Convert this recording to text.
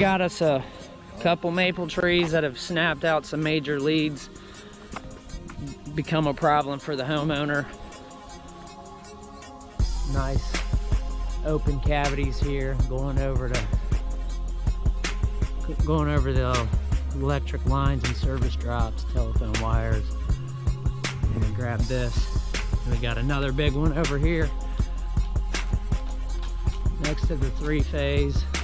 got us a couple maple trees that have snapped out some major leads, become a problem for the homeowner. Nice open cavities here, going over the electric lines and service drops, telephone wires. And then grab this. We got another big one over here next to the 3-phase.